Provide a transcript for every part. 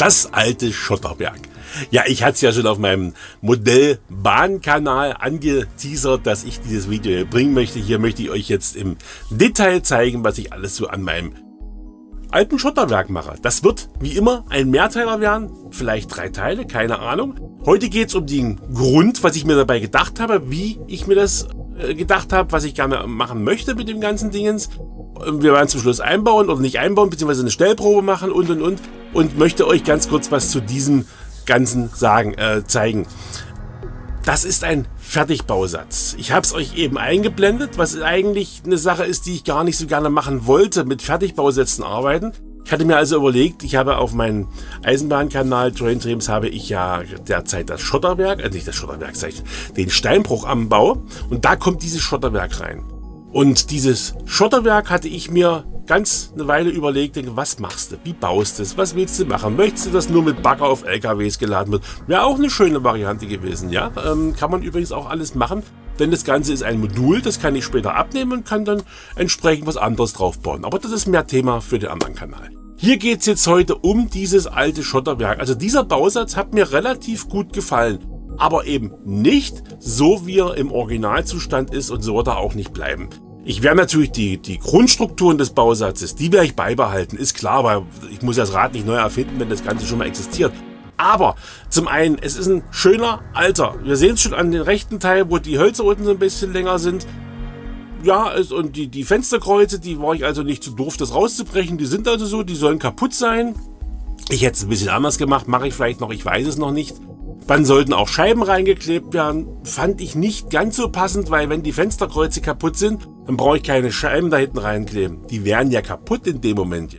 Das alte Schotterwerk. Ja, ich hatte es ja schon auf meinem Modellbahnkanal angeteasert, dass ich dieses Video hier bringen möchte. Hier möchte ich euch jetzt im Detail zeigen, was ich alles so an meinem alten Schotterwerk mache. Das wird wie immer ein Mehrteiler werden, vielleicht 3 Teile, keine Ahnung. Heute geht es um den Grund, was ich mir dabei gedacht habe, wie ich mir das gedacht habe, was ich gerne machen möchte mit dem ganzen Dingens. Wir werden zum Schluss einbauen oder nicht einbauen, beziehungsweise eine Stellprobe machen und möchte euch ganz kurz was zu diesem Ganzen zeigen. Das ist ein Fertigbausatz. Ich habe es euch eben eingeblendet, was eigentlich eine Sache ist, die ich gar nicht so gerne machen wollte, mit Fertigbausätzen arbeiten. Ich hatte mir also überlegt, ich habe auf meinem Eisenbahnkanal Train Dreams habe ich ja derzeit das Schotterwerk, nicht das Schotterwerk, den Steinbruch am Bau, und da kommt dieses Schotterwerk rein. Und dieses Schotterwerk hatte ich mir ganz eine Weile überlegt, denke, was machst du, wie baust du es, was willst du machen, möchtest du, dass nur mit Bagger auf LKWs geladen wird? Wäre auch eine schöne Variante gewesen, ja, kann man übrigens auch alles machen, denn das Ganze ist ein Modul, das kann ich später abnehmen und kann dann entsprechend was anderes drauf bauen, aber das ist mehr Thema für den anderen Kanal. Hier geht es jetzt heute um dieses alte Schotterwerk, also dieser Bausatz hat mir relativ gut gefallen, aber eben nicht so, wie er im Originalzustand ist, und so wird er auch nicht bleiben. Ich werde natürlich die Grundstrukturen des Bausatzes, die werde ich beibehalten, ist klar, weil ich muss das Rad nicht neu erfinden, wenn das Ganze schon mal existiert. Aber zum einen, es ist ein schöner alter, wir sehen es schon an den rechten Teil, wo die Hölzer unten so ein bisschen länger sind. Ja, und die Fensterkreuze, die war ich also nicht zu doof, das rauszubrechen, die sind also so, die sollen kaputt sein. Ich hätte es ein bisschen anders gemacht, mache ich vielleicht noch, ich weiß es noch nicht. Dann sollten auch Scheiben reingeklebt werden, fand ich nicht ganz so passend, weil wenn die Fensterkreuze kaputt sind, dann brauche ich keine Scheiben da hinten reinkleben. Die wären ja kaputt in dem Moment.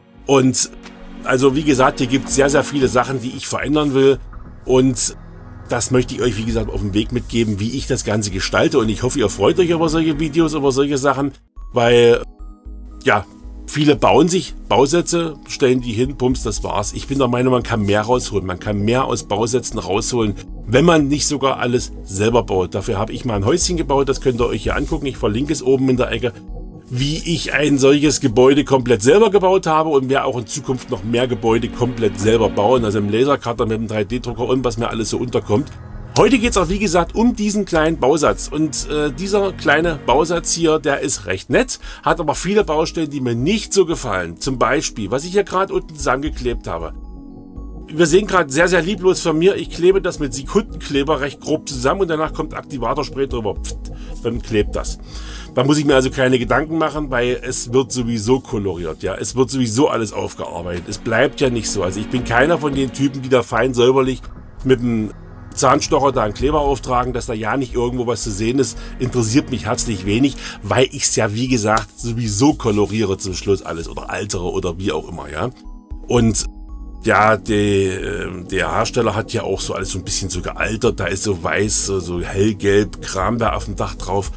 Und also wie gesagt, hier gibt es sehr, sehr viele Sachen, die ich verändern will, und das möchte ich euch wie gesagt auf den Weg mitgeben, wie ich das Ganze gestalte, und ich hoffe, ihr freut euch über solche Videos, über solche Sachen, weil ja, viele bauen sich Bausätze, stellen die hin, pumps, das war's. Ich bin der Meinung, man kann mehr rausholen. Man kann mehr aus Bausätzen rausholen, wenn man nicht sogar alles selber baut. Dafür habe ich mal ein Häuschen gebaut, das könnt ihr euch hier angucken. Ich verlinke es oben in der Ecke, wie ich ein solches Gebäude komplett selber gebaut habe, und werde auch in Zukunft noch mehr Gebäude komplett selber bauen. Also im Lasercutter mit dem 3D-Drucker und was mir alles so unterkommt. Heute geht es auch wie gesagt um diesen kleinen Bausatz, und dieser kleine Bausatz hier, der ist recht nett, hat aber viele Baustellen, die mir nicht so gefallen. Zum Beispiel, was ich hier gerade unten zusammengeklebt habe. Wir sehen gerade sehr, sehr lieblos von mir, ich klebe das mit Sekundenkleber recht grob zusammen und danach kommt Aktivatorspray drüber, dann klebt das. Da muss ich mir also keine Gedanken machen, weil es wird sowieso koloriert, ja, es wird sowieso alles aufgearbeitet, es bleibt ja nicht so. Also ich bin keiner von den Typen, die da fein säuberlich mit dem Zahnstocher da einen Kleber auftragen, dass da ja nicht irgendwo was zu sehen ist, interessiert mich herzlich wenig, weil ich es ja wie gesagt sowieso koloriere zum Schluss alles oder altere oder wie auch immer, ja. Und ja, der Hersteller hat ja auch so alles so ein bisschen so gealtert, da ist so weiß, so hellgelb Kram da auf dem Dach drauf.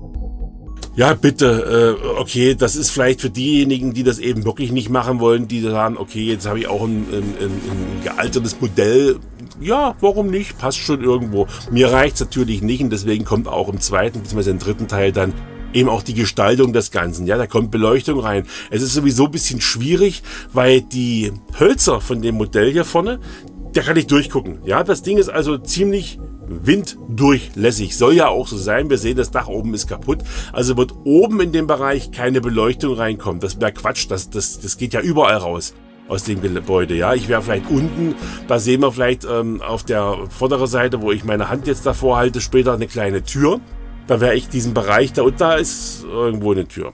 Ja, bitte, okay, das ist vielleicht für diejenigen, die das eben wirklich nicht machen wollen, die sagen, okay, jetzt habe ich auch ein gealtertes Modell. Ja, warum nicht? Passt schon irgendwo. Mir reicht es natürlich nicht, und deswegen kommt auch im zweiten bzw. im dritten Teil dann eben auch die Gestaltung des Ganzen. Ja, da kommt Beleuchtung rein. Es ist sowieso ein bisschen schwierig, weil die Hölzer von dem Modell hier vorne, da kann ich durchgucken. Ja, das Ding ist also ziemlich winddurchlässig. Soll ja auch so sein. Wir sehen, das Dach oben ist kaputt. Also wird oben in dem Bereich keine Beleuchtung reinkommen. Das wäre Quatsch. Das geht ja überall raus aus dem Gebäude. Ja, ich wäre vielleicht unten, da sehen wir vielleicht auf der vorderen Seite, wo ich meine Hand jetzt davor halte, später eine kleine Tür. Da wäre ich diesen Bereich da, und da ist irgendwo eine Tür.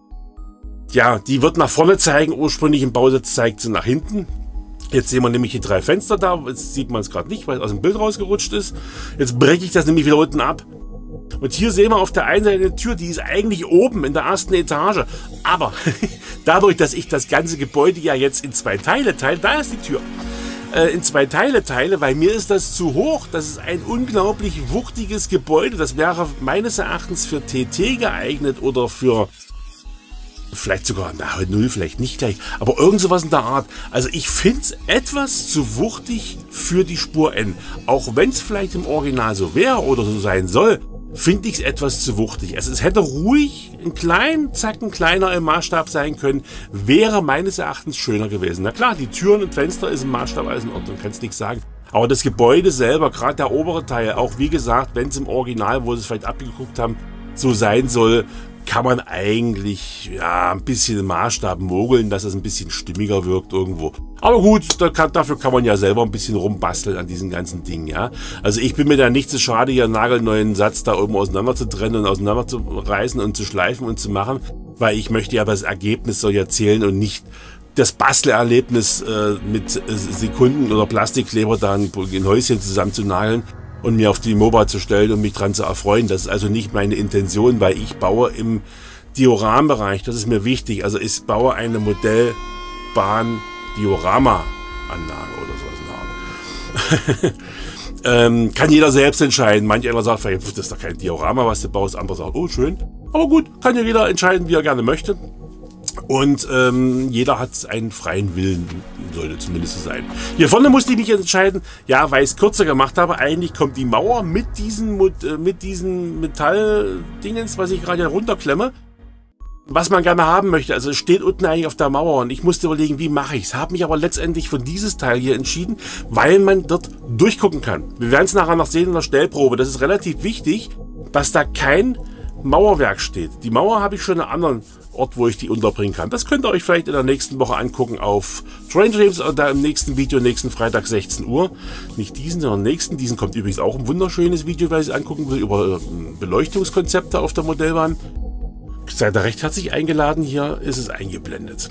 Ja, die wird nach vorne zeigen. Ursprünglich im Bausatz zeigt sie nach hinten. Jetzt sehen wir nämlich die 3 Fenster da. Jetzt sieht man es gerade nicht, weil es aus dem Bild rausgerutscht ist. Jetzt breche ich das nämlich wieder unten ab. Und hier sehen wir auf der einen Seite eine Tür, die ist eigentlich oben in der ersten Etage. Aber dadurch, dass ich das ganze Gebäude ja jetzt in 2 Teile teile, da ist die Tür. In 2 Teile teile, weil mir ist das zu hoch. Das ist ein unglaublich wuchtiges Gebäude. Das wäre meines Erachtens für TT geeignet oder für vielleicht sogar, na, 0 vielleicht nicht gleich, aber irgend sowas in der Art. Also ich finde es etwas zu wuchtig für die Spur N. Auch wenn es vielleicht im Original so wäre oder so sein soll, finde ich es etwas zu wuchtig. Also es hätte ruhig ein Zacken kleiner im Maßstab sein können, wäre meines Erachtens schöner gewesen. Na klar, die Türen und Fenster ist im Maßstab alles in Ordnung, kannst nichts sagen. Aber das Gebäude selber, gerade der obere Teil, auch wie gesagt, wenn es im Original, wo sie es vielleicht abgeguckt haben, so sein soll, kann man eigentlich ja ein bisschen im Maßstab mogeln, dass es ein bisschen stimmiger wirkt irgendwo. Aber gut, dafür kann man ja selber ein bisschen rumbasteln an diesen ganzen Dingen, ja. Also ich bin mir da nicht so schade, hier einen nagelneuen Satz da oben auseinander zu trennen und auseinander zu reißen und zu schleifen und zu machen, weil ich möchte ja das Ergebnis soll ja zählen und nicht das Bastelerlebnis mit Sekunden oder Plastikkleber da ein Häuschen zusammenzunageln und mir auf die MOBA zu stellen und mich dran zu erfreuen. Das ist also nicht meine Intention, weil ich baue im Diorambereich, das ist mir wichtig. Also ich baue eine Modellbahn-Diorama-Anlage oder sowas in der Art. Kann jeder selbst entscheiden. Manch einer sagt, das ist doch kein Diorama, was du baust. Andere sagen, oh schön. Aber gut, kann ja jeder entscheiden, wie er gerne möchte. Und jeder hat einen freien Willen, sollte zumindest so sein. Hier vorne musste ich mich entscheiden, ja, weil ich es kürzer gemacht habe. Eigentlich kommt die Mauer mit diesen Metalldingens, was ich gerade runterklemme, was man gerne haben möchte. Also es steht unten eigentlich auf der Mauer und ich musste überlegen, wie mache ich es. Habe mich aber letztendlich für dieses Teil hier entschieden, weil man dort durchgucken kann. Wir werden es nachher noch sehen in der Stellprobe. Das ist relativ wichtig, dass da kein Mauerwerk steht. Die Mauer habe ich schon an einem anderen Ort, wo ich die unterbringen kann. Das könnt ihr euch vielleicht in der nächsten Woche angucken auf Train Dreams oder im nächsten Video, nächsten Freitag 16 Uhr. Nicht diesen, sondern nächsten. Diesen kommt übrigens auch ein wunderschönes Video, weil ich es angucken will, über Beleuchtungskonzepte auf der Modellbahn. Seid ihr recht herzlich eingeladen, hier ist es eingeblendet.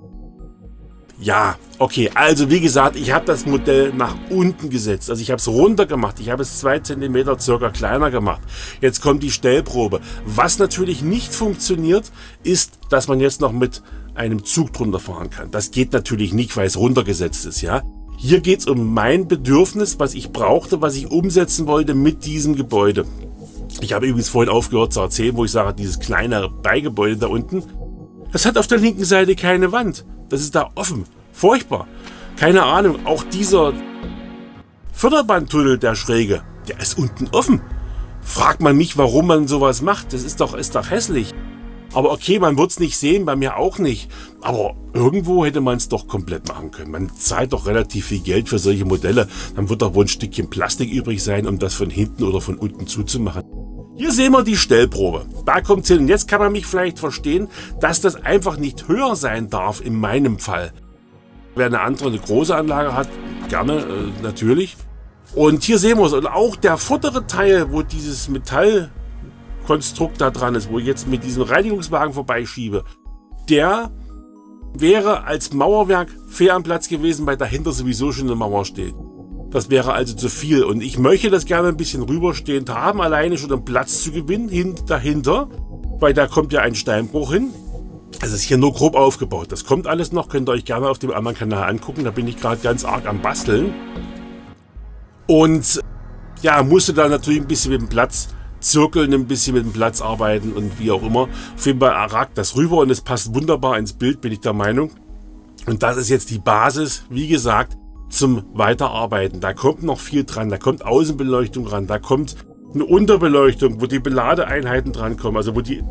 Ja, okay, also wie gesagt, ich habe das Modell nach unten gesetzt, also ich habe es runter gemacht, ich habe es 2 cm circa kleiner gemacht. Jetzt kommt die Stellprobe. Was natürlich nicht funktioniert, ist, dass man jetzt noch mit einem Zug drunter fahren kann. Das geht natürlich nicht, weil es runtergesetzt ist, ja. Hier geht es um mein Bedürfnis, was ich brauchte, was ich umsetzen wollte mit diesem Gebäude. Ich habe übrigens vorhin aufgehört zu erzählen, wo ich sage, dieses kleine Beigebäude da unten, das hat auf der linken Seite keine Wand. Das ist da offen. Furchtbar. Keine Ahnung. Auch dieser Förderbandtunnel, der schräge, der ist unten offen. Fragt man mich, warum man sowas macht. Das ist doch hässlich. Aber okay, man wird es nicht sehen, bei mir auch nicht. Aber irgendwo hätte man es doch komplett machen können. Man zahlt doch relativ viel Geld für solche Modelle. Dann wird doch wohl ein Stückchen Plastik übrig sein, um das von hinten oder von unten zuzumachen. Hier sehen wir die Stellprobe. Da kommt es hin. Und jetzt kann man mich vielleicht verstehen, dass das einfach nicht höher sein darf in meinem Fall. Wer eine andere, eine große Anlage hat, gerne, natürlich. Und hier sehen wir es. Und auch der vordere Teil, wo dieses Metallkonstrukt da dran ist, wo ich jetzt mit diesem Reinigungswagen vorbeischiebe, der wäre als Mauerwerk fair am Platz gewesen, weil dahinter sowieso schon eine Mauer steht. Das wäre also zu viel. Und ich möchte das gerne ein bisschen rüberstehend haben, alleine schon um Platz zu gewinnen, dahinter, weil da kommt ja ein Steinbruch hin. Es ist hier nur grob aufgebaut. Das kommt alles noch, könnt ihr euch gerne auf dem anderen Kanal angucken. Da bin ich gerade ganz arg am Basteln. Und ja, musste da natürlich ein bisschen mit dem Platz zirkeln, ein bisschen mit dem Platz arbeiten und wie auch immer. Auf jeden Fall ragt das rüber und es passt wunderbar ins Bild, bin ich der Meinung. Und das ist jetzt die Basis, wie gesagt, zum Weiterarbeiten. Da kommt noch viel dran, da kommt Außenbeleuchtung dran, da kommt eine Unterbeleuchtung, wo die Beladeeinheiten drankommen, also wo die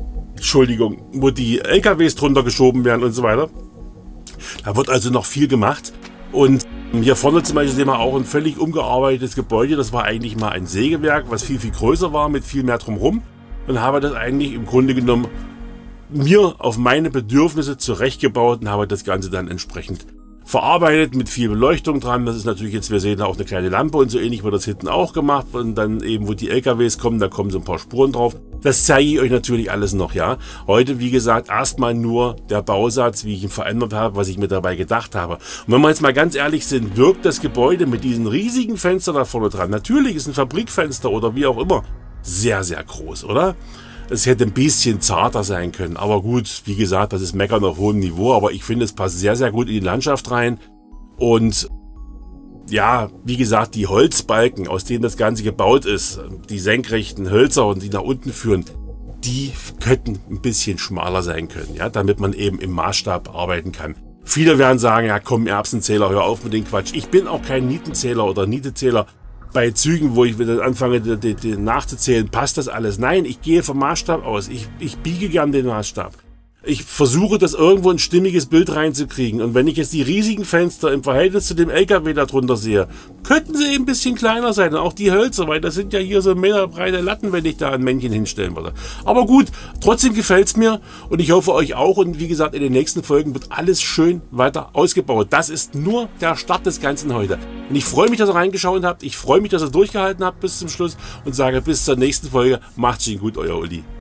LKWs drunter geschoben werden und so weiter. Da wird also noch viel gemacht. Und hier vorne zum Beispiel sehen wir auch ein völlig umgearbeitetes Gebäude. Das war eigentlich mal ein Sägewerk, was viel, viel größer war, mit viel mehr drumherum. Und habe das eigentlich im Grunde genommen mir auf meine Bedürfnisse zurechtgebaut und habe das Ganze dann entsprechend verarbeitet mit viel Beleuchtung dran. Das ist natürlich jetzt, wir sehen da auch eine kleine Lampe und so ähnlich wird das hinten auch gemacht. Und dann eben, wo die LKWs kommen, da kommen so ein paar Spuren drauf. Das zeige ich euch natürlich alles noch, ja. Heute, wie gesagt, erstmal nur der Bausatz, wie ich ihn verändert habe, was ich mir dabei gedacht habe. Und wenn wir jetzt mal ganz ehrlich sind, wirkt das Gebäude mit diesen riesigen Fenstern da vorne dran. Natürlich ist ein Fabrikfenster oder wie auch immer sehr, sehr groß, oder? Es hätte ein bisschen zarter sein können, aber gut, wie gesagt, das ist Meckern auf hohem Niveau, aber ich finde, es passt sehr, sehr gut in die Landschaft rein. Und ja, wie gesagt, die Holzbalken, aus denen das Ganze gebaut ist, die senkrechten Hölzer und die nach unten führen, die könnten ein bisschen schmaler sein können, ja, damit man eben im Maßstab arbeiten kann. Viele werden sagen, ja komm, Erbsenzähler, hör auf mit dem Quatsch. Ich bin auch kein Nietenzähler oder Nietezähler. bei Zügen, wo ich wieder anfange nachzuzählen, passt das alles? Nein, ich gehe vom Maßstab aus. Ich biege gern den Maßstab. Ich versuche, das irgendwo ein stimmiges Bild reinzukriegen. Und wenn ich jetzt die riesigen Fenster im Verhältnis zu dem LKW darunter sehe, könnten sie eben ein bisschen kleiner sein. Und auch die Hölzer, weil das sind ja hier so meterbreite Latten, wenn ich da ein Männchen hinstellen würde. Aber gut, trotzdem gefällt es mir und ich hoffe euch auch. Und wie gesagt, in den nächsten Folgen wird alles schön weiter ausgebaut. Das ist nur der Start des Ganzen heute. Und ich freue mich, dass ihr reingeschaut habt. Ich freue mich, dass ihr durchgehalten habt bis zum Schluss und sage bis zur nächsten Folge. Macht's schön gut, euer Uli.